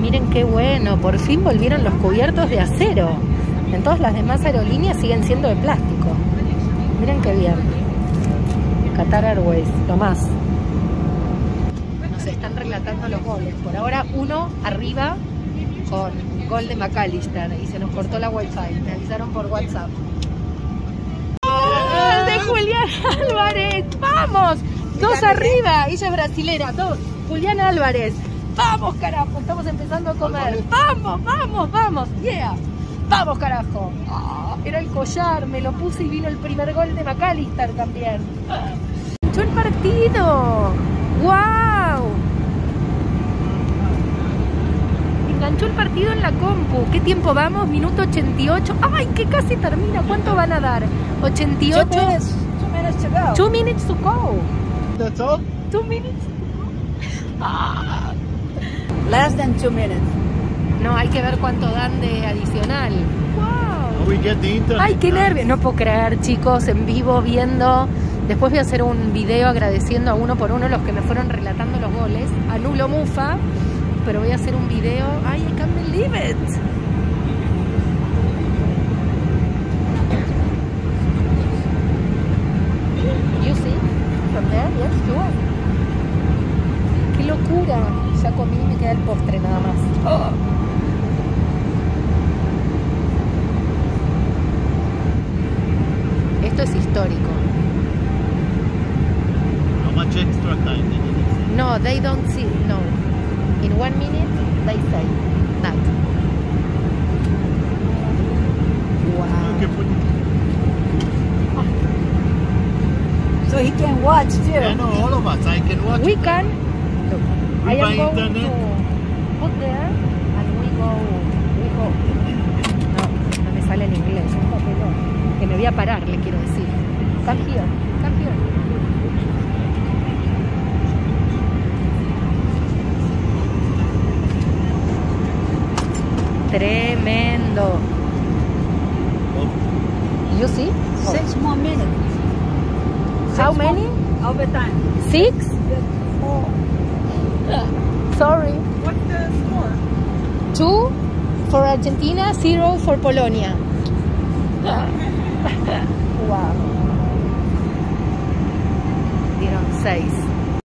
miren qué bueno, por fin volvieron los cubiertos de acero. En todas las demás aerolíneas siguen siendo de plástico. Miren qué bien. Qatar Airways, lo más. Nos están relatando los goles. Por ahora uno arriba con gol de McAllister y se nos cortó la wifi. Me avisaron por WhatsApp. ¡Oh, de Julián Álvarez! ¡Vamos! Dos arriba. Ella es brasilera. Dos. Julián Álvarez. ¡Vamos, carajo! Estamos empezando a comer. ¡Vamos, vamos, vamos! ¡Yeah! ¡Vamos, carajo! Oh, era el collar. Me lo puse y vino el primer gol de McAllister también. ¡Enganchó el partido! ¡Wow! Enganchó el partido en la compu. ¿Qué tiempo vamos? Minuto 88. ¡Ay, que casi termina! ¿Cuánto van a dar? 88. 2 minutes to go. 2 minutes to go. That's all? 2 minutes. Ah. Less than 2 minutes. No, hay que ver cuánto dan de adicional. ¡Wow! We get the internet. ¡Ay, qué nervios! No puedo creer, chicos, en vivo viendo. Después voy a hacer un video agradeciendo a uno por uno los que me fueron relatando los goles. A Nulo Mufa. Pero voy a hacer un video. ¡Ay, I can't believe it! You see? From there, yes, sure. ¡Qué locura! Ya comí y me queda el postre nada más. Oh. Esto es histórico. How much extra time did you No, they don't see. No. In 1 minute, they say that. Wow. Okay, put it. So he can watch too. Yeah, no, all of us. I can watch. We it. can. Look, We I buy am going internet. to put there and we go. No me sale en inglés. Un papelón. Que me voy a parar, le quiero decir. Come here. Come here. Tremendo. You see? 6 more minutes. How 6 many? more overtime. 6? Sorry. What's the score? 2 for Argentina, 0 for Polonia. Wow. Dieron 6.